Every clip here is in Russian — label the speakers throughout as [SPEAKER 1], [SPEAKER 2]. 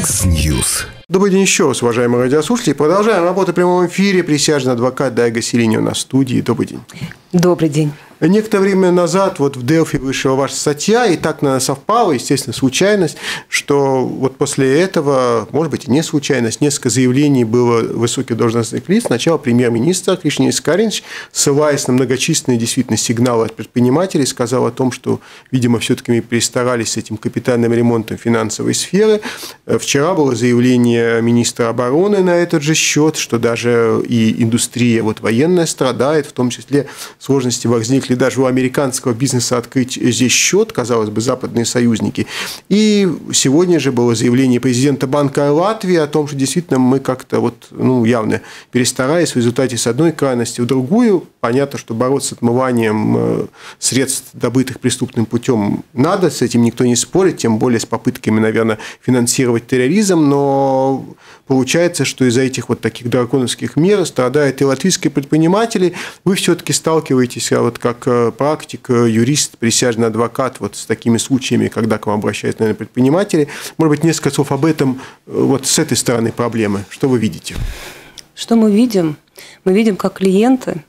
[SPEAKER 1] Яндекс.Ньюс.
[SPEAKER 2] Добрый день еще раз, уважаемые радиослушатели. Продолжаем работу в прямом эфире. Присяжный адвокат Дайга Селиньо на студии. Добрый день.
[SPEAKER 3] Добрый день.
[SPEAKER 2] Некоторое время назад вот в Делфи вышла ваша статья, и так, наверное, совпало, естественно, случайность, что вот после этого, может быть, и не случайность, несколько заявлений было высоких должностных лиц. Сначала премьер-министр Кришнис Каринч, ссылаясь на многочисленные действительно сигналы от предпринимателей, сказал о том, что, видимо, все-таки мы перестарались с этим капитальным ремонтом финансовой сферы. Вчера было заявление министра обороны на этот же счет, что даже и индустрия вот военная страдает, в том числе сложности возникли даже у американского бизнеса открыть здесь счет, казалось бы, западные союзники. И сегодня же было заявление президента Банка Латвии о том, что действительно мы как-то вот, явно перестарались в результате с одной крайности в другую. Понятно, что бороться с отмыванием средств, добытых преступным путем, надо, с этим никто не спорит, тем более с попытками, наверное, финансировать терроризм, но получается, что из-за этих вот таких драконовских мер страдают и латвийские предприниматели. Вы все-таки сталкиваетесь вот как практик, юрист, присяжный адвокат вот с такими случаями, когда к вам обращаются, наверное, предприниматели. Может быть, несколько слов об этом вот с этой стороны проблемы. Что вы видите?
[SPEAKER 3] Что мы видим? Мы видим, как клиенты,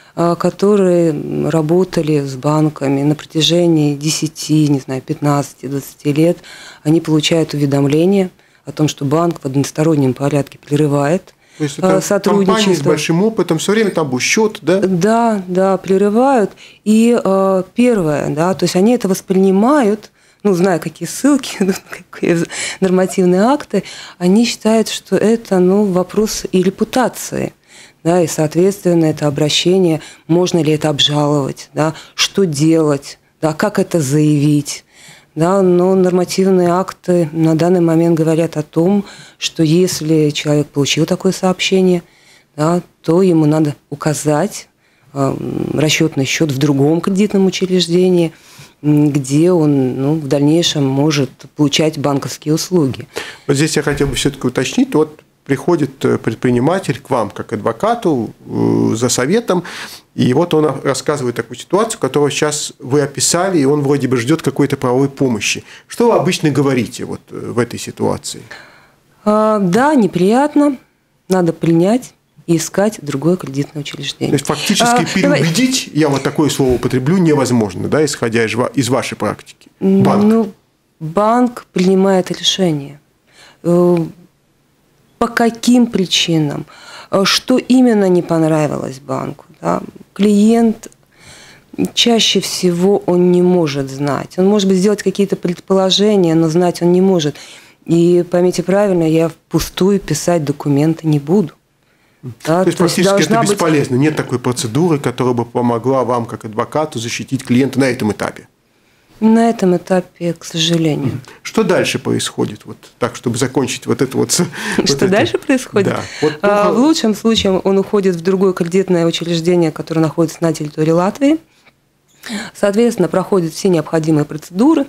[SPEAKER 3] которые работали с банками на протяжении 10, не знаю, 15-20 лет, они получают уведомление о том, что банк в одностороннем порядке прерывает
[SPEAKER 2] то есть это
[SPEAKER 3] сотрудничество.
[SPEAKER 2] Компании с большим опытом, все время там был счет, да?
[SPEAKER 3] Да, прерывают. И первое, да, то есть они это воспринимают, зная, какие ссылки, какие нормативные акты, они считают, что это вопрос и репутации. Да, и, соответственно, это обращение, можно ли это обжаловать, да, что делать, да, как это заявить. Да, но нормативные акты на данный момент говорят о том, что если человек получил такое сообщение, да, то ему надо указать расчетный счет в другом кредитном учреждении, где он в дальнейшем может получать банковские услуги.
[SPEAKER 2] Вот здесь я хотел бы все-таки уточнить, вот приходит предприниматель к вам, как адвокату, за советом, и вот он рассказывает такую ситуацию, которую сейчас вы описали, и он вроде бы ждет какой-то правовой помощи. Что вы обычно говорите вот в этой ситуации?
[SPEAKER 3] Да, неприятно, надо принять и искать другое кредитное учреждение.
[SPEAKER 2] То есть фактически переубедить, я вот такое слово употреблю, невозможно, да, исходя из вашей практики. Банк.
[SPEAKER 3] Банк принимает решение. По каким причинам, что именно не понравилось банку. Да? Клиент чаще всего он не может знать. Он может быть сделать какие-то предположения, но знать он не может. И поймите правильно, я впустую писать документы не буду. Да?
[SPEAKER 2] То есть фактически это бесполезно. Нет такой процедуры, которая бы помогла вам, как адвокату, защитить клиента на этом этапе.
[SPEAKER 3] На этом этапе, к сожалению.
[SPEAKER 2] Что дальше происходит? Вот так, чтобы закончить вот это вот.
[SPEAKER 3] Что дальше происходит? Да. В лучшем случае он уходит в другое кредитное учреждение, которое находится на территории Латвии. Соответственно, проходит все необходимые процедуры.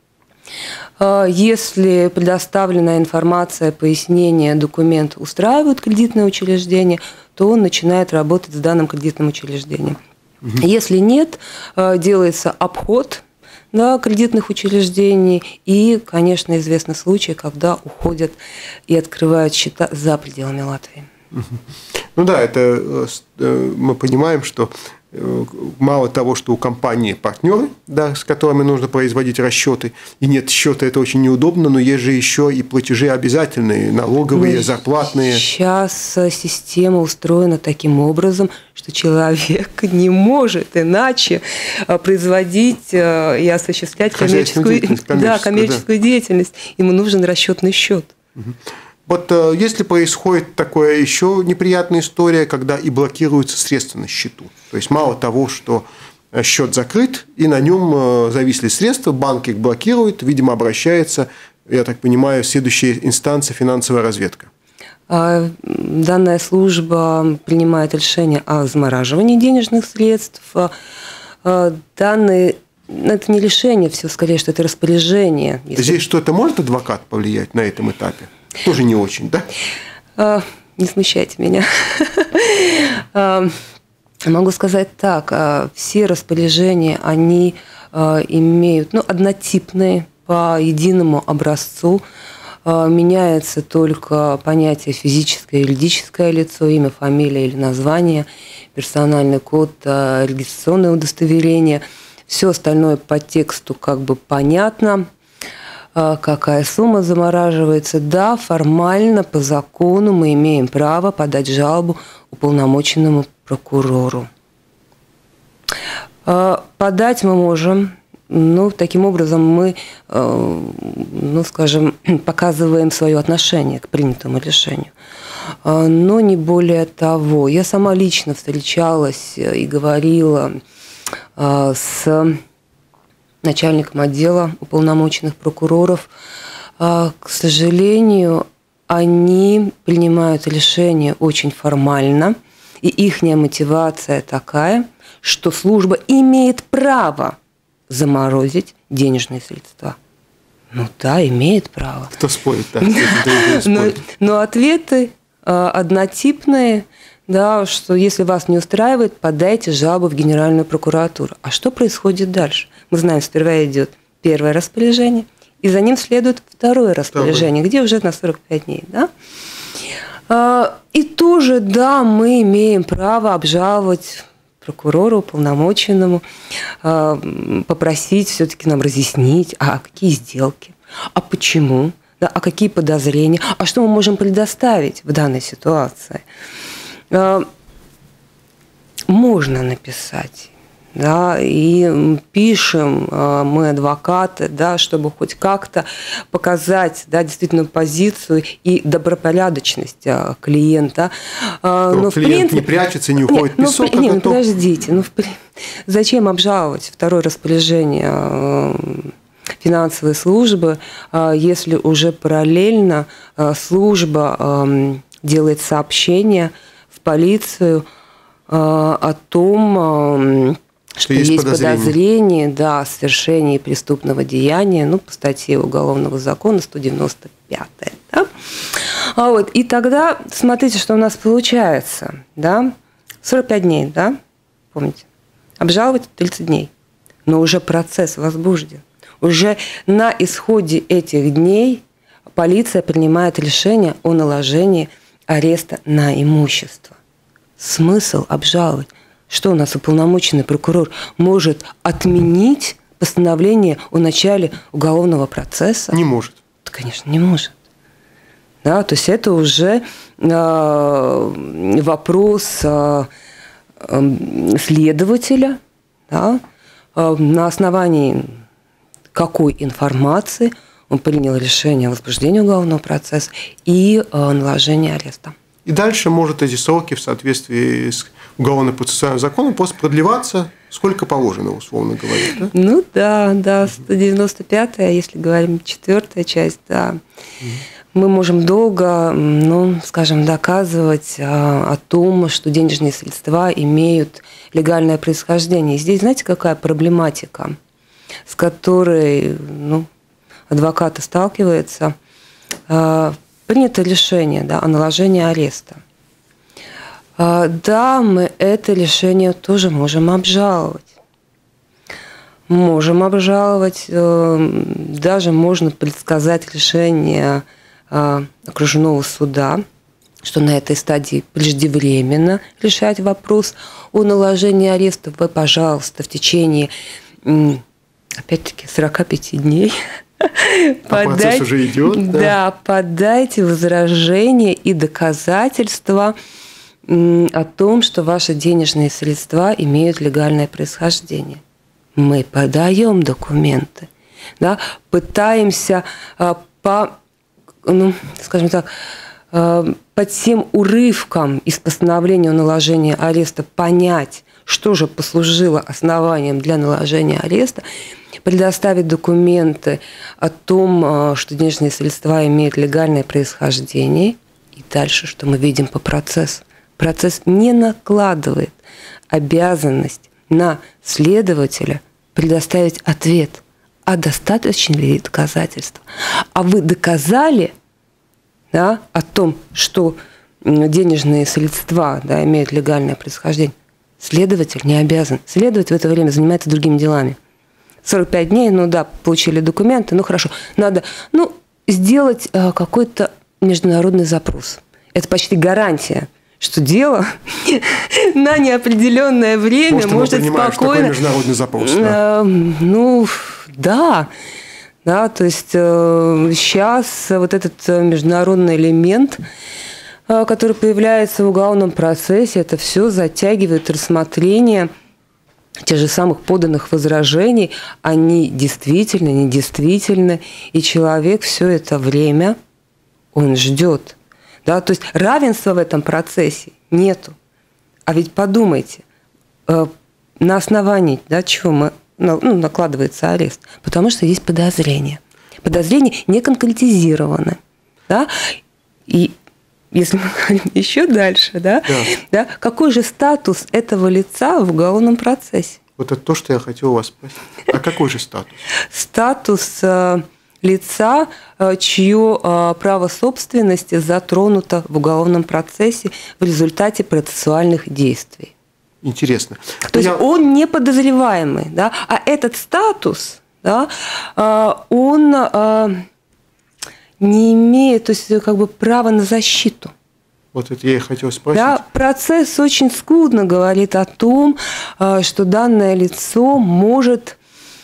[SPEAKER 3] Если предоставленная информация, пояснение, документ устраивают кредитное учреждение, то он начинает работать с данным кредитным учреждением. Если нет, делается обход кредитных учреждений. И, конечно, известны случаи, когда уходят и открывают счета за пределами Латвии. Это мы понимаем, что мало того, что у компании партнеры, да, с которыми нужно производить расчеты, и нет счета, это очень неудобно, но есть же еще и платежи обязательные, налоговые, зарплатные. Сейчас система устроена таким образом, что человек не может иначе производить и осуществлять коммерческую деятельность. Ему нужен расчетный счет.
[SPEAKER 2] Вот если происходит такая еще неприятная история, когда и блокируются средства на счету. То есть мало того, что счет закрыт, и на нем зависли средства, банк их блокирует, видимо, обращается, я так понимаю, следующая инстанция финансовая разведка.
[SPEAKER 3] Данная служба принимает решение о замораживании денежных средств. Это не решение, все скорее, что это распоряжение.
[SPEAKER 2] Здесь что-то может адвокат повлиять на этом этапе? Тоже не очень, да?
[SPEAKER 3] Не смущайте меня. Могу сказать так, все распоряжения, они имеют однотипные по единому образцу меняется только понятие физическое, юридическое лицо, имя, фамилия или название, персональный код, регистрационное удостоверение. Все остальное по тексту как бы понятно. Какая сумма замораживается. Да, формально, по закону мы имеем право подать жалобу уполномоченному прокурору. Подать мы можем, таким образом мы, скажем, показываем свое отношение к принятому решению. Но не более того. Я сама лично встречалась и говорила с начальником отдела уполномоченных прокуроров. К сожалению, они принимают решение очень формально, и их мотивация такая, что служба имеет право заморозить денежные средства. Да, имеет право.
[SPEAKER 2] Кто спорит, да?
[SPEAKER 3] Но ответы однотипные, да, что если вас не устраивает, подайте жалобу в Генеральную прокуратуру. А что происходит дальше? Мы знаем, сперва идет первое распоряжение, и за ним следует второе распоряжение, где уже на 45 дней. Да? И тоже, да, мы имеем право обжаловать прокурору, уполномоченному, попросить все-таки нам разъяснить, а какие сделки, а почему, да, а какие подозрения, а что мы можем предоставить в данной ситуации. Можно написать, да, и пишем мы, адвокаты, да, чтобы хоть как-то показать, да, действительно позицию и добропорядочность клиента.
[SPEAKER 2] Но клиент не прячется, не уходит в песок.
[SPEAKER 3] Нет, подождите, зачем обжаловать второе распоряжение финансовой службы, если уже параллельно служба делает сообщение в полицию о том, что есть подозрение, да, о совершении преступного деяния, по статье Уголовного закона 195. Да? И тогда смотрите, что у нас получается. Да? 45 дней, да? Помните? Обжаловать 30 дней. Но уже процесс возбужден. Уже на исходе этих дней полиция принимает решение о наложении ареста на имущество. Смысл обжаловать? Что у нас уполномоченный прокурор может отменить постановление о начале уголовного процесса?
[SPEAKER 2] Не может.
[SPEAKER 3] Да, конечно, не может. Да, то есть это уже вопрос следователя, да, на основании какой информации он принял решение о возбуждении уголовного процесса и наложении ареста.
[SPEAKER 2] И дальше может эти сроки в соответствии с уголовно-процессуальным законом просто продлеваться, сколько положено, условно говоря.
[SPEAKER 3] Да? 195-я, если говорим 4-я часть, да. Мы можем долго, доказывать о том, что денежные средства имеют легальное происхождение. И здесь, знаете, какая проблематика, с которой адвокаты сталкиваются? Принято решение, да, о наложении ареста. Да, мы это решение тоже можем обжаловать. Даже можно предсказать решение окружного суда, что на этой стадии преждевременно решать вопрос о наложении ареста. Вы, пожалуйста, в течение, опять-таки, 45 дней
[SPEAKER 2] процесс уже идет,
[SPEAKER 3] да, подайте возражения и доказательства о том, что ваши денежные средства имеют легальное происхождение. Мы подаем документы, да, пытаемся по тем урывкам из постановления о наложении ареста понять, что же послужило основанием для наложения ареста, предоставить документы о том, что денежные средства имеют легальное происхождение. И дальше, что мы видим по процессу. Процесс не накладывает обязанность на следователя предоставить ответ, а достаточно ли доказательства. А вы доказали, да, о том, что денежные средства, да, имеют легальное происхождение. Следователь не обязан. Следователь в это время занимается другими делами. 45 дней, получили документы, хорошо. Надо, сделать какой-то международный запрос. Это почти гарантия, что дело на неопределенное время может спокойно...
[SPEAKER 2] Такой международный запрос, да?
[SPEAKER 3] Ну, да. Да, то есть сейчас вот этот международный элемент, который появляется в уголовном процессе, это все затягивает рассмотрение тех же самых поданных возражений, они действительно, недействительны, и человек все это время, он ждет. Да? То есть равенства в этом процессе нету. А ведь подумайте, на основании чего накладывается арест? Потому что есть подозрения. Подозрения не конкретизированы. Да? И если мы говорим еще дальше, да, какой же статус этого лица в уголовном процессе?
[SPEAKER 2] Вот это то, что я хотел у вас спросить. А какой же статус?
[SPEAKER 3] Статус лица, чье право собственности затронуто в уголовном процессе в результате процессуальных действий.
[SPEAKER 2] Интересно.
[SPEAKER 3] То есть он не подозреваемый, да, а этот статус, да, он не имеет, то есть как бы права на защиту.
[SPEAKER 2] Вот это я и хотел спросить.
[SPEAKER 3] Да, процесс очень скудно говорит о том, что данное лицо может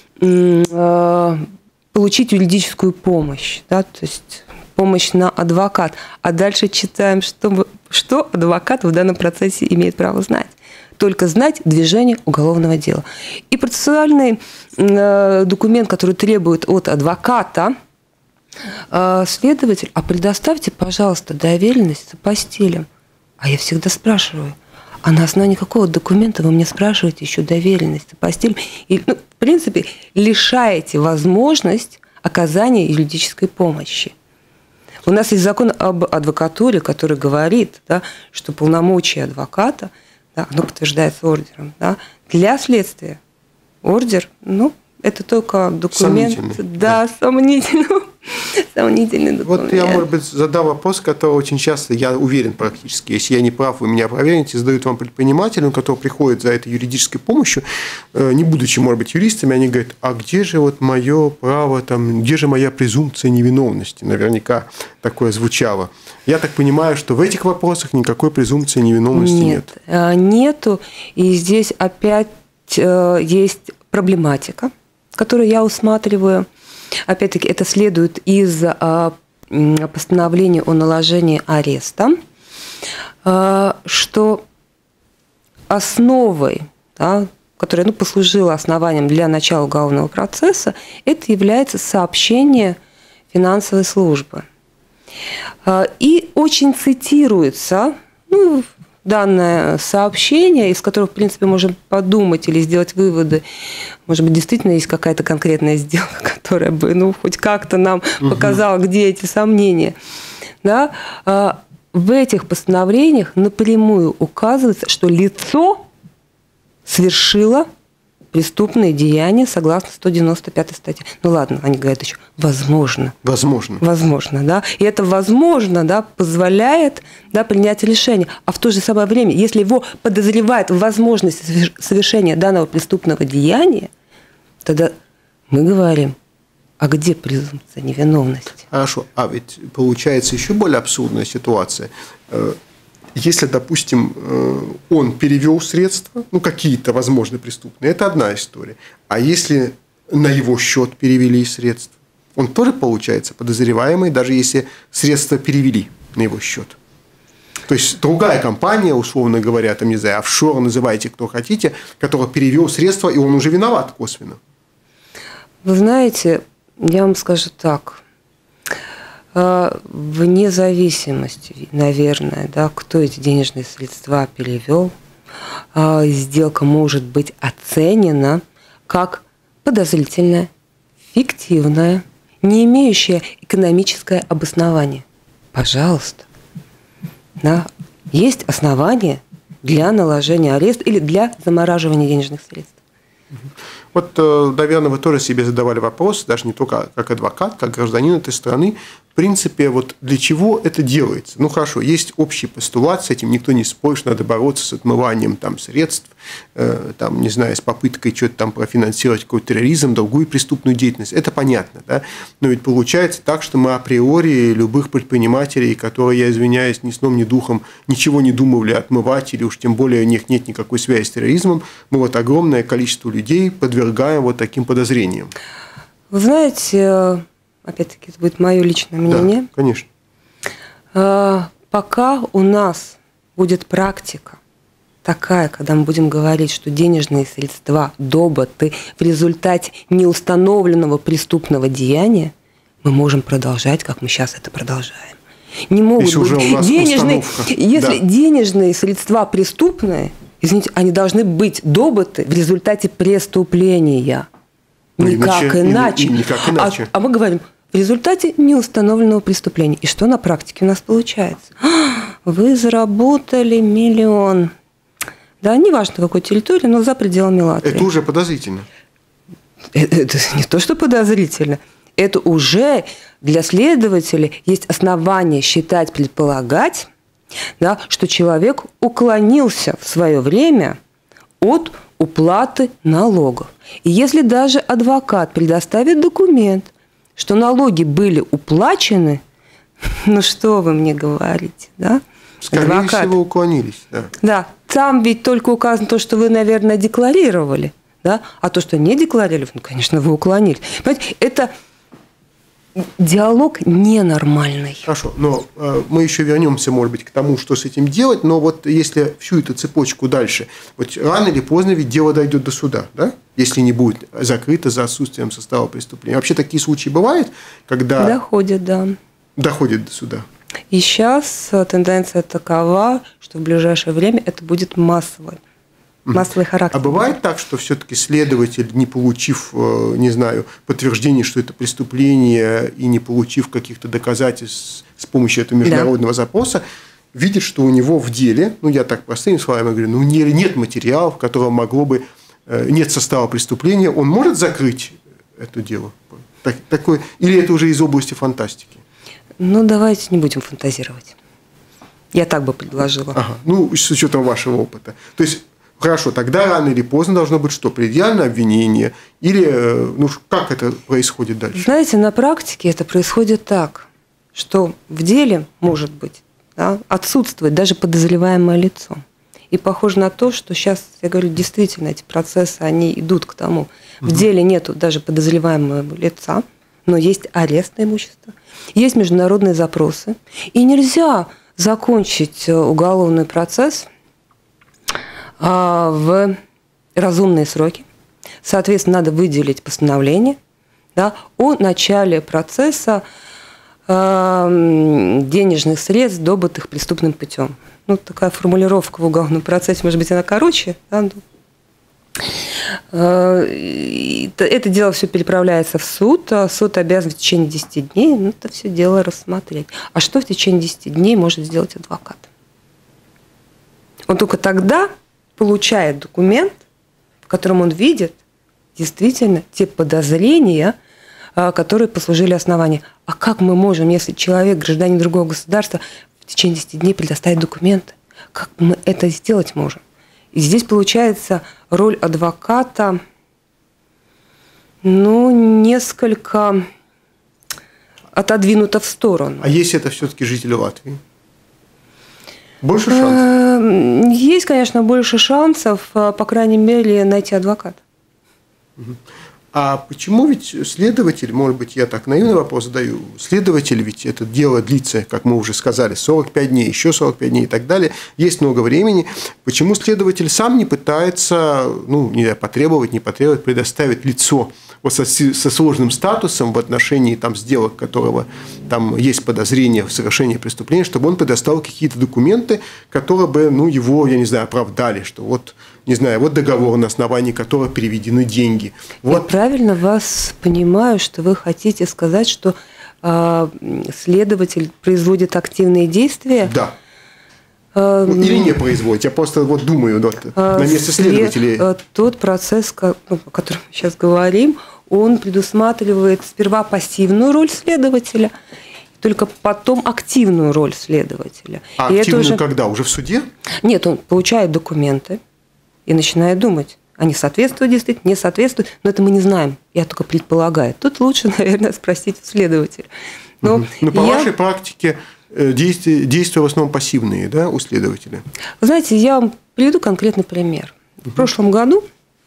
[SPEAKER 3] получить юридическую помощь, да, то есть помощь на адвокат. А дальше читаем, что адвокат в данном процессе имеет право знать. Только знать движение уголовного дела. И процессуальный документ, который требует от адвоката, следователь, а предоставьте, пожалуйста, доверенность с апостилем. А я всегда спрашиваю, а на основании какого документа вы мне спрашиваете еще доверенность с апостилем? И, в принципе, лишаете возможность оказания юридической помощи. У нас есть закон об адвокатуре, который говорит, да, что полномочия адвоката, да, оно подтверждается ордером. Да, для следствия ордер, это только документ. Сомнительный документ.
[SPEAKER 2] Вот я, может быть, задам вопрос, который очень часто, я уверен практически, если я не прав, вы меня проверите, задают вам предпринимателям, которые приходят за этой юридической помощью, не будучи, может быть, юристами, они говорят, а где же вот мое право, где же моя презумпция невиновности? Наверняка такое звучало. Я так понимаю, что в этих вопросах никакой презумпции невиновности нет.
[SPEAKER 3] Нету. И здесь опять есть проблематика, которую я усматриваю. Опять-таки, это следует из постановления о наложении ареста, что основой, которая послужила основанием для начала уголовного процесса, это является сообщение финансовой службы. И очень цитируется данное сообщение, из которого, в принципе, можем подумать или сделать выводы. Может быть, действительно есть какая-то конкретная сделка, которая бы хоть как-то нам показала, где эти сомнения. Да? В этих постановлениях напрямую указывается, что лицо совершило преступные деяния согласно 195 статье. Ладно, они говорят еще возможно. Возможно, да. И это возможно, да, позволяет, да, принять решение. А в то же самое время, если его подозревают в возможности совершения данного преступного деяния, тогда мы говорим, а где презумпция невиновности?
[SPEAKER 2] Хорошо, а ведь получается еще более абсурдная ситуация. Если, допустим, он перевел средства, какие-то, возможно, преступные, это одна история. А если на его счет перевели средства, он тоже получается подозреваемый, даже если средства перевели на его счет. То есть другая компания, условно говоря, не знаю, офшор, называйте кто хотите, которая перевел средства, и он уже виноват косвенно.
[SPEAKER 3] Вы знаете, я вам скажу так. Вне зависимости, наверное, да, кто эти денежные средства перевел, сделка может быть оценена как подозрительная, фиктивная, не имеющая экономическое обоснование. Пожалуйста. Да, есть основания для наложения ареста или для замораживания денежных средств.
[SPEAKER 2] Вот, наверное, вы тоже себе задавали вопрос, даже не только как адвокат, как гражданин этой страны, в принципе, вот для чего это делается? Ну, хорошо, есть общий постулат, с этим никто не спорит, что надо бороться с отмыванием там, средств, там, не знаю, с попыткой что-то там профинансировать какой-то терроризм, другую преступную деятельность. Это понятно, да? Но ведь получается так, что мы априори любых предпринимателей, которые, я извиняюсь, ни сном, ни духом ничего не думали отмывать, или уж тем более у них нет никакой связи с терроризмом, мы вот огромное количество людей подвергаем вот таким подозрениям.
[SPEAKER 3] Вы знаете, опять-таки, это будет мое личное мнение.
[SPEAKER 2] Да, конечно.
[SPEAKER 3] Пока у нас будет практика такая, когда мы будем говорить, что денежные средства добыты в результате неустановленного преступного деяния, мы можем продолжать, как мы сейчас это продолжаем. Не могут
[SPEAKER 2] если быть
[SPEAKER 3] уже у нас денежные, если денежные средства преступные, извините, они должны быть добыты в результате преступления. Никак иначе. А мы говорим, в результате неустановленного преступления. И что на практике у нас получается? Вы заработали 1 миллион. Да, неважно, какой территории, но за пределами Латвии.
[SPEAKER 2] Это уже подозрительно.
[SPEAKER 3] Это не то, что подозрительно. Это уже для следователей есть основания считать, предполагать, да, что человек уклонился в свое время от уплаты налогов. И если даже адвокат предоставит документ, что налоги были уплачены, ну что вы мне говорите, да?
[SPEAKER 2] Скорее всего, уклонились. Да.
[SPEAKER 3] Да, там ведь только указано то, что вы, наверное, декларировали, да? А то, что не декларировали, ну, конечно, вы уклонились. Понимаете, это диалог ненормальный.
[SPEAKER 2] Хорошо, но мы еще вернемся, может быть, к тому, что с этим делать, но вот если всю эту цепочку дальше, вот рано или поздно ведь дело дойдет до суда, да? Если не будет закрыто за отсутствием состава преступления. Вообще такие случаи бывают, когда…
[SPEAKER 3] Доходит, да.
[SPEAKER 2] Доходит до суда.
[SPEAKER 3] И сейчас тенденция такова, что в ближайшее время это будет массовый характер.
[SPEAKER 2] А бывает так, что все-таки следователь, не получив, не знаю, подтверждения, что это преступление, и не получив каких-то доказательств с помощью этого международного запроса, видит, что у него в деле, ну я так простыми словами говорю, ну нет материалов, которого могло бы, нет состава преступления, он может закрыть это дело? Или это уже из области фантастики?
[SPEAKER 3] Ну, давайте не будем фантазировать. Я так бы предложила.
[SPEAKER 2] Ага. Ну, с учетом вашего опыта. То есть, хорошо, тогда рано или поздно должно быть что? Предъявлено обвинение? Или, ну, как это происходит дальше?
[SPEAKER 3] Знаете, на практике это происходит так, что в деле, может быть, да, отсутствует даже подозреваемое лицо. И похоже на то, что сейчас, я говорю, действительно эти процессы, они идут к тому. В деле нету даже подозреваемого лица, но есть арест на имущество, есть международные запросы. И нельзя закончить уголовный процесс в разумные сроки. Соответственно, надо выделить постановление, да, о начале процесса денежных средств, добытых преступным путем. Ну, такая формулировка в уголовном процессе, может быть, она короче. Да? Это дело все переправляется в суд, а суд обязан в течение 10 дней это все дело рассмотреть. А что в течение 10 дней может сделать адвокат? Он только тогда получает документ, в котором он видит действительно те подозрения, которые послужили основанием. А как мы можем, если человек, гражданин другого государства, в течение 10 дней предоставить документы? Как мы это сделать можем? И здесь получается роль адвоката, ну, несколько отодвинута в сторону.
[SPEAKER 2] А если это все-таки жители Латвии? Больше шансов?
[SPEAKER 3] Есть, конечно, больше шансов, по крайней мере, найти адвоката.
[SPEAKER 2] А почему ведь следователь, может быть, я так наивный вопрос задаю, следователь ведь это дело длится, как мы уже сказали, 45 дней, еще 45 дней и так далее, есть много времени. Почему следователь сам не пытается, ну, не потребовать, предоставить лицо вот со сложным статусом в отношении там, сделок, которого там есть подозрение в совершении преступления, чтобы он предоставил какие-то документы, которые бы, ну, его, я не знаю, оправдали, что вот, не знаю, вот договор, на основании которого переведены деньги. Вот.
[SPEAKER 3] Я правильно вас понимаю, что вы хотите сказать, что следователь производит активные действия?
[SPEAKER 2] Да. Или не производите? Я просто вот думаю на месте следователей.
[SPEAKER 3] Тот процесс, о котором мы сейчас говорим, он предусматривает сперва пассивную роль следователя, только потом активную роль следователя.
[SPEAKER 2] А активную когда? Уже в суде?
[SPEAKER 3] Нет, он получает документы и начинает думать. Они соответствуют действительно, не соответствуют, но это мы не знаем, я только предполагаю. Тут лучше, наверное, спросить у следователя.
[SPEAKER 2] Но по вашей практике действия в основном пассивные, да, у следователя?
[SPEAKER 3] Вы знаете, я вам приведу конкретный пример. В прошлом году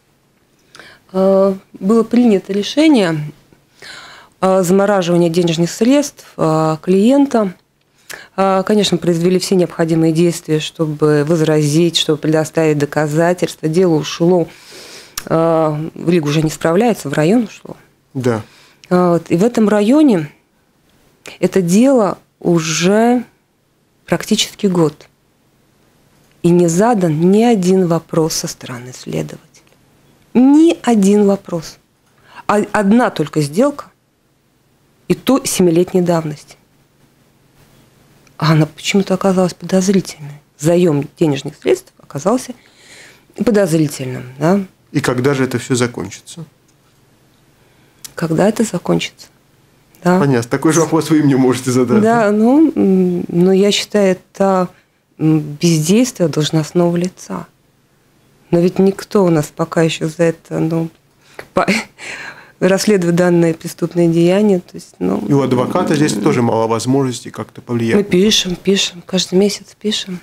[SPEAKER 3] было принято решение замораживания денежных средств клиента. Конечно, произвели все необходимые действия, чтобы возразить, чтобы предоставить доказательства. Дело ушло, в Ригу уже не справляется, в район ушло.
[SPEAKER 2] Да.
[SPEAKER 3] И в этом районе это дело уже практически год. И не задан ни один вопрос со стороны следователя. Ни один вопрос. Одна только сделка, и то 7-летней давности. А она почему-то оказалась подозрительной. Заем денежных средств оказался подозрительным. Да?
[SPEAKER 2] И когда же это все закончится?
[SPEAKER 3] Когда это закончится? Да.
[SPEAKER 2] Понятно. Такой же вопрос вы мне можете задать.
[SPEAKER 3] Да, но я считаю, это бездействие должностного лица. Но ведь никто у нас пока еще за это расследует данное преступное деяние. То есть,
[SPEAKER 2] и у адвоката здесь тоже мало возможностей как-то повлиять.
[SPEAKER 3] Мы пишем, каждый месяц пишем.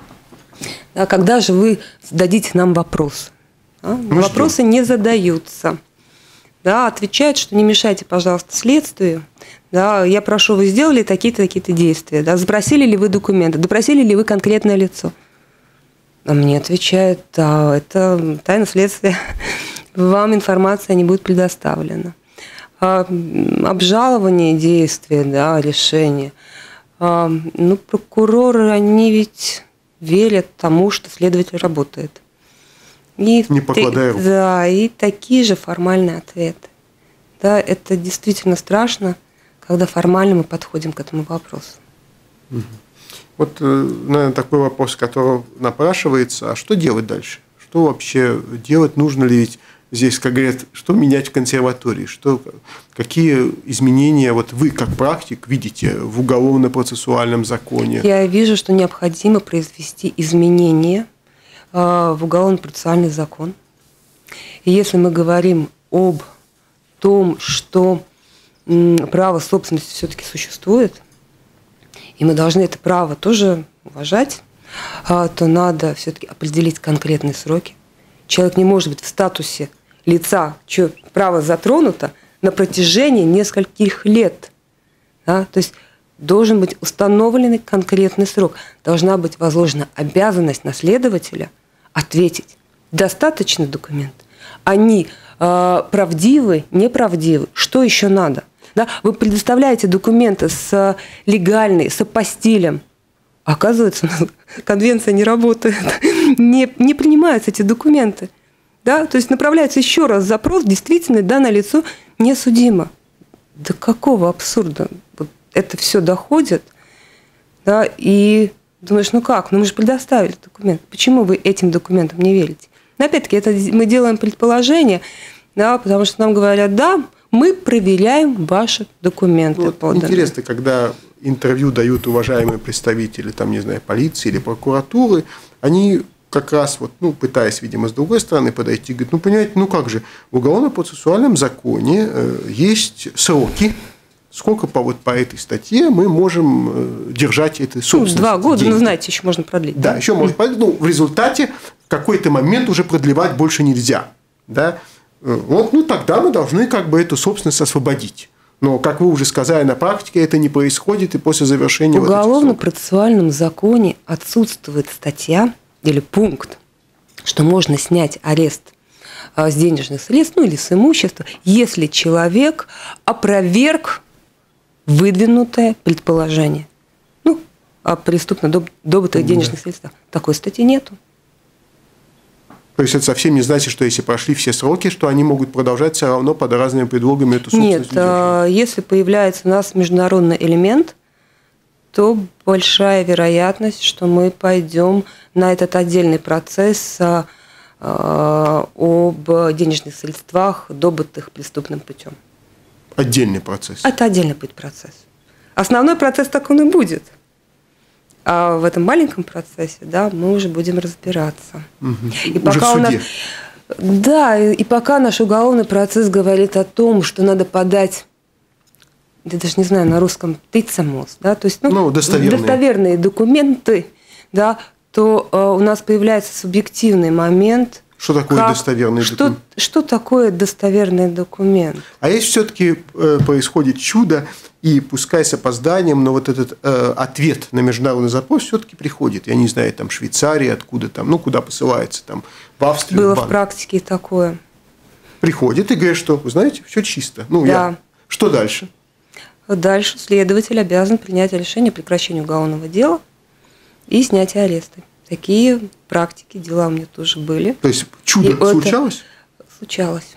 [SPEAKER 3] А когда же вы зададите нам вопрос? Вопросы не задаются. Да, отвечают, что не мешайте, пожалуйста, следствию. Да, я прошу, вы сделали такие-то, такие-то действия. Да, запросили ли вы документы? Допросили ли вы конкретное лицо? А мне отвечают, да, это тайна следствия. Вам информация не будет предоставлена. Обжалование действия, да, решения. Прокуроры, они ведь верят тому, что следователь работает. И
[SPEAKER 2] не покладая рук.
[SPEAKER 3] Да, и такие же формальные ответы. Да, это действительно страшно, когда формально мы подходим к этому вопросу.
[SPEAKER 2] Вот, наверное, такой вопрос, который напрашивается, а что делать дальше? Что вообще делать? Нужно ли ведь здесь, как говорят, что менять в консерватории? Какие изменения вот вы, как практик, видите в уголовно-процессуальном законе?
[SPEAKER 3] Я вижу, что необходимо произвести изменения в уголовно-процессуальный закон. И если мы говорим об том, что право собственности все-таки существует, и мы должны это право тоже уважать, то надо все-таки определить конкретные сроки. Человек не может быть в статусе лица, что право затронуто, на протяжении нескольких лет. Да? То есть должен быть установленный конкретный срок. Должна быть возложена обязанность на следователя ответить, достаточно документов, они правдивы, неправдивы, что еще надо. Да? Вы предоставляете документы с легальной, с апостилем. Оказывается, конвенция не работает, не принимаются эти документы. Да? То есть направляется еще раз запрос, действительно, данное лицо не судимо. До какого абсурда вот это все доходит? Да? И думаешь, как? Мы же предоставили документ. Почему вы этим документам не верите? Но опять-таки, это мы делаем предположение, да, потому что нам говорят, да, мы проверяем ваши документы.
[SPEAKER 2] Интересно, когда интервью дают уважаемые представители, там, не знаю, полиции или прокуратуры, они как раз, пытаясь, видимо, с другой стороны подойти, говорят, понимаете, как же, в уголовно-процессуальном законе есть сроки, сколько по этой статье мы можем держать это собственность.
[SPEAKER 3] 2 года, знаете, еще можно продлить.
[SPEAKER 2] Да, еще можно продлить, в результате в какой-то момент уже продлевать больше нельзя. Да? Тогда мы должны эту собственность освободить. Но, как вы уже сказали, на практике это не происходит, и после завершения...
[SPEAKER 3] В уголовно-процессуальном законе отсутствует статья или пункт, что можно снять арест с денежных средств, или с имущества, если человек опроверг выдвинутое предположение. О преступно добытых денежных средствах. Такой статьи нету.
[SPEAKER 2] То есть это совсем не значит, что если прошли все сроки, что они могут продолжать все равно под разными предлогами эту собственность удерживать?
[SPEAKER 3] Нет, если появляется у нас международный элемент, то большая вероятность, что мы пойдем на этот отдельный процесс об денежных средствах, добытых преступным путем.
[SPEAKER 2] Отдельный процесс.
[SPEAKER 3] Это отдельный процесс. Основной процесс так он и будет. А в этом маленьком процессе, да, мы уже будем разбираться.
[SPEAKER 2] Угу.
[SPEAKER 3] И пока
[SPEAKER 2] уже в суде.
[SPEAKER 3] Да, и пока наш уголовный процесс говорит о том, что надо подать, я даже не знаю на русском, тыцамос, да, то есть достоверные документы, да, то у нас появляется субъективный момент.
[SPEAKER 2] Что такое достоверный документ?
[SPEAKER 3] Что такое достоверный документ?
[SPEAKER 2] А если все-таки происходит чудо, и пускай с опозданием, но вот этот ответ на международный запрос все-таки приходит. Я не знаю, там Швейцария, откуда там, ну, куда посылается, там, в Австрию.
[SPEAKER 3] Было в практике такое.
[SPEAKER 2] Приходит и говорит, что, вы знаете, все чисто. Ну,
[SPEAKER 3] да.
[SPEAKER 2] Что дальше?
[SPEAKER 3] Дальше следователь обязан принять решение о прекращении уголовного дела и снятия ареста. Такие практики, дела у меня тоже были.
[SPEAKER 2] То есть чудо случалось?
[SPEAKER 3] Случалось.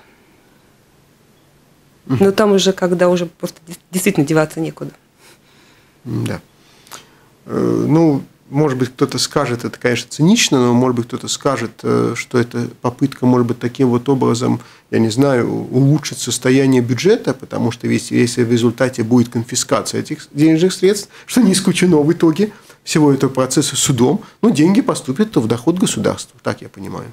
[SPEAKER 3] Но там уже, когда уже просто действительно деваться некуда.
[SPEAKER 2] Да. Ну, может быть, кто-то скажет, это, конечно, цинично, но, может быть, кто-то скажет, что эта попытка, может быть, таким вот образом, я не знаю, улучшить состояние бюджета, потому что если в результате будет конфискация этих денежных средств, что не исключено в итоге всего этого процесса судом, но деньги поступят в доход государства, так я понимаю.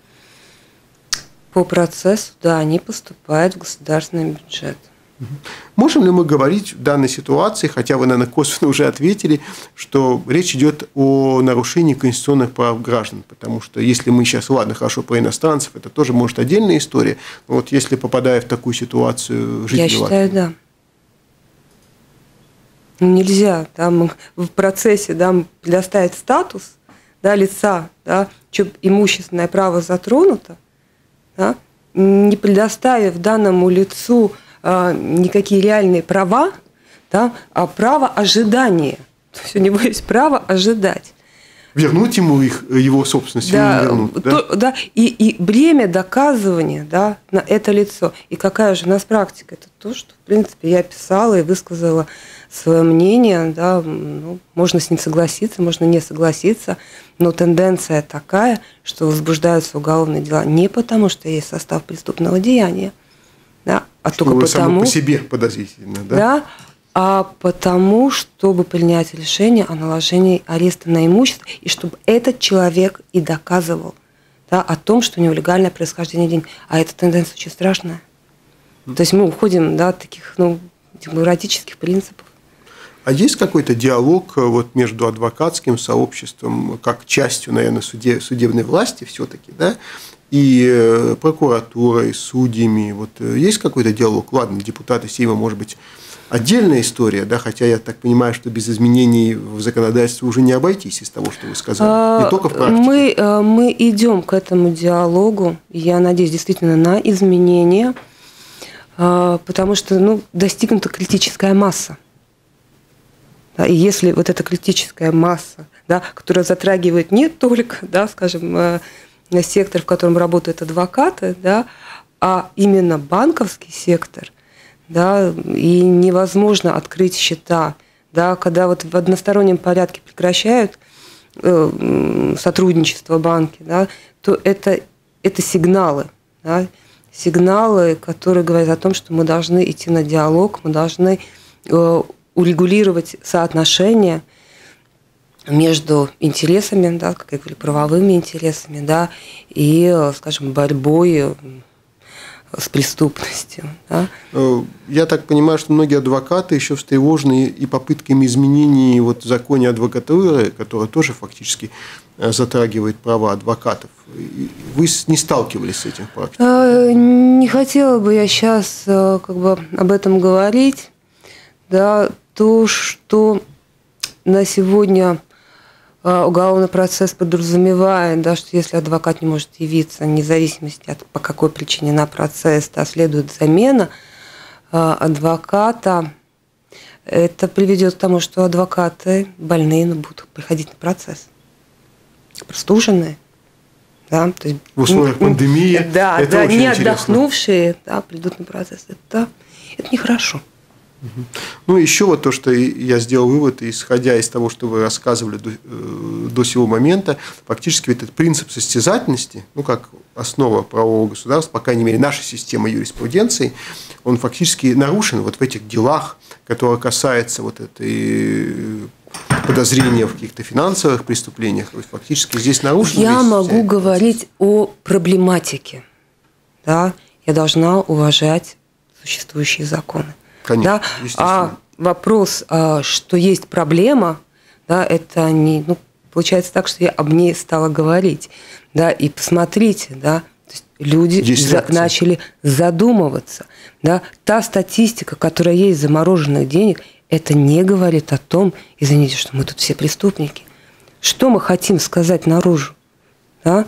[SPEAKER 3] По процессу, да, они поступают в государственный бюджет.
[SPEAKER 2] Можем ли мы говорить в данной ситуации, хотя вы, наверное, косвенно уже ответили, что речь идет о нарушении конституционных прав граждан? Потому что если мы сейчас, ладно, хорошо, про иностранцев, это тоже, может, отдельная история, но вот если, попадая в такую ситуацию, жители
[SPEAKER 3] Я считаю, да. Нельзя там в процессе предоставить статус, да, лица, да, что имущественное право затронуто, да, не предоставив данному лицу никакие реальные права, да, а право ожидания. То есть у него есть право ожидать.
[SPEAKER 2] Вернуть ему его собственность,
[SPEAKER 3] да,
[SPEAKER 2] или не вернуть, да?
[SPEAKER 3] Да, и бремя доказывания, да, на это лицо. И какая же у нас практика? Это то, что, в принципе, я писала и высказала свое мнение. Да, ну, можно с ним согласиться, можно не согласиться, но тенденция такая, что возбуждаются уголовные дела не потому, что есть состав преступного деяния, да, а
[SPEAKER 2] что
[SPEAKER 3] только
[SPEAKER 2] само
[SPEAKER 3] потому,
[SPEAKER 2] по себе подозрительно, да?
[SPEAKER 3] Да, а потому, чтобы принять решение о наложении ареста на имущество, и чтобы этот человек и доказывал, да, о том, что у него легальное происхождение денег. А эта тенденция очень страшная. То есть мы уходим, да, от таких, ну, демократических принципов.
[SPEAKER 2] А есть какой-то диалог вот между адвокатским сообществом, как частью, наверное, судебной власти все-таки, да, и прокуратурой, судьями? Вот есть какой-то диалог? Ладно, депутаты Сейма, может быть, отдельная история, да, хотя я так понимаю, что без изменений в законодательстве уже не обойтись из того, что вы сказали, не только в практике.
[SPEAKER 3] Мы идем к этому диалогу, я надеюсь, действительно, на изменения, потому что, ну, достигнута критическая масса. Да, и если вот эта критическая масса, да, которая затрагивает не только, да, скажем, сектор, в котором работают адвокаты, да, а именно банковский сектор, да, и невозможно открыть счета, да, когда вот в одностороннем порядке прекращают сотрудничество банки, да, то это сигналы, да, сигналы, которые говорят о том, что мы должны идти на диалог, мы должны урегулировать соотношения между интересами, да, как я говорю, правовыми интересами, да, и, скажем, борьбой с преступностью. Да.
[SPEAKER 2] Я так понимаю, что многие адвокаты еще встревожены и попытками изменений вот в законе адвокатуры, которая тоже фактически затрагивает права адвокатов. Вы не сталкивались с этим в практике?
[SPEAKER 3] Не хотела бы я сейчас как бы об этом говорить. Да, то, что на сегодня уголовный процесс подразумевает, да, что если адвокат не может явиться, вне зависимости от по какой причине на процесс, да, следует замена адвоката, это приведет к тому, что адвокаты больные будут приходить на процесс. Простуженные. Да, то есть,
[SPEAKER 2] в условиях пандемии.
[SPEAKER 3] Да,
[SPEAKER 2] это
[SPEAKER 3] да,
[SPEAKER 2] очень
[SPEAKER 3] не
[SPEAKER 2] интересно.
[SPEAKER 3] отдохнувшие, да, придут на процесс. Это нехорошо.
[SPEAKER 2] Ну, еще вот то, что я сделал вывод, исходя из того, что вы рассказывали до сего момента, фактически этот принцип состязательности, ну, как основа правового государства, по крайней мере, наша система юриспруденции, он фактически нарушен вот в этих делах, которые касаются вот этой подозрения в каких-то финансовых преступлениях. То есть фактически здесь нарушен.
[SPEAKER 3] Я могу говорить о проблематике. Да? Я должна уважать существующие законы.
[SPEAKER 2] Конечно,
[SPEAKER 3] да? А вопрос, что есть проблема, да, это не, ну, получается так, что я об ней стала говорить. Да? И посмотрите, да, то есть люди начали задумываться. Да? Та статистика, которая есть замороженных денег, это не говорит о том, извините, что мы тут все преступники. Что мы хотим сказать наружу? Да?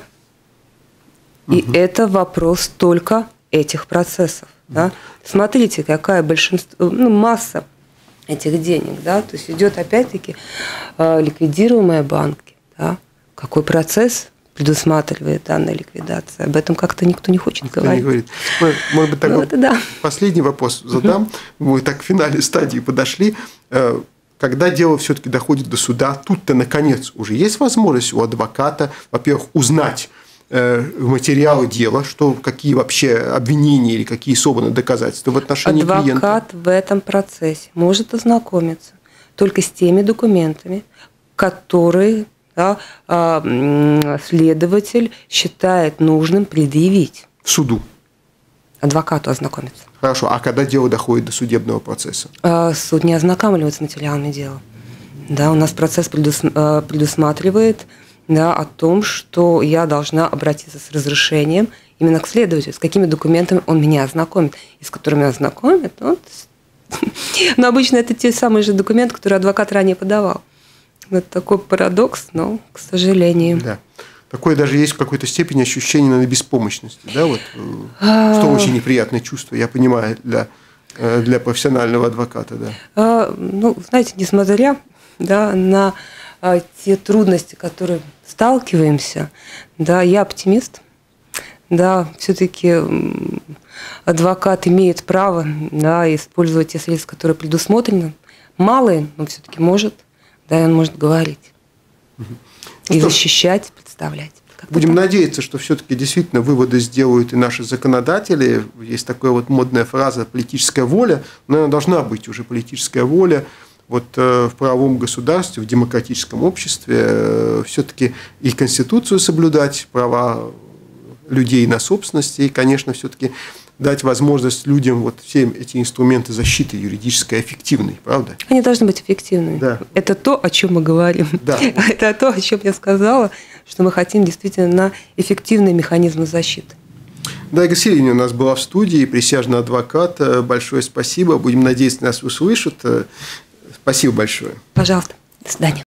[SPEAKER 3] И это вопрос только этих процессов. Да? Смотрите, какая масса этих денег. Да? То есть идет опять-таки ликвидируемые банки. Да? Какой процесс предусматривает данная ликвидация? Об этом как-то никто не хочет говорить. Не говорит.
[SPEAKER 2] Может быть, тогда последний вопрос задам. Мы так к финальной стадии подошли. Когда дело все-таки доходит до суда, тут-то, наконец, уже есть возможность у адвоката, во-первых, узнать материалы дела, что какие вообще обвинения или какие собраны доказательства в отношении клиента.
[SPEAKER 3] Адвокат в этом процессе может ознакомиться только с теми документами, которые, да, следователь считает нужным предъявить.
[SPEAKER 2] Суду.
[SPEAKER 3] Адвокату ознакомиться.
[SPEAKER 2] Хорошо. А когда дело доходит до судебного процесса?
[SPEAKER 3] Суд не ознакомливается с материалами дела. Да, у нас процесс предусматривает, да, о том, что я должна обратиться с разрешением именно к следователю, с какими документами он меня ознакомит, и с которыми ознакомит. Но обычно это те самые же документы, которые адвокат ранее подавал. Это такой парадокс, но, к сожалению.
[SPEAKER 2] Да. Такое даже есть в какой-то степени ощущение, наверное, беспомощности, да, вот, что очень неприятное чувство, я понимаю, для профессионального адвоката, да.
[SPEAKER 3] Ну, знаете, несмотря, да, на те трудности, которые сталкиваемся, да, я оптимист, да, все-таки адвокат имеет право, да, использовать те средства, которые предусмотрены, малые, но все-таки может, да, и он может говорить. И защищать, представлять.
[SPEAKER 2] Будем надеяться, что все-таки действительно выводы сделают и наши законодатели. Есть такая вот модная фраза «политическая воля». Наверное, должна быть уже политическая воля. Вот в правовом государстве, в демократическом обществе все-таки и Конституцию соблюдать, права людей на собственность, и, конечно, все-таки дать возможность людям вот все эти инструменты защиты юридической эффективной, правда?
[SPEAKER 3] Они должны быть эффективными.
[SPEAKER 2] Да.
[SPEAKER 3] Это то, о чем мы говорим.
[SPEAKER 2] Да.
[SPEAKER 3] Это то, о чем я сказала, что мы хотим действительно на эффективные механизмы защиты.
[SPEAKER 2] Дарья Ксилина у нас была в студии, присяжный адвокат. Большое спасибо. Будем надеяться, нас услышат. Спасибо большое.
[SPEAKER 3] Пожалуйста. До свидания.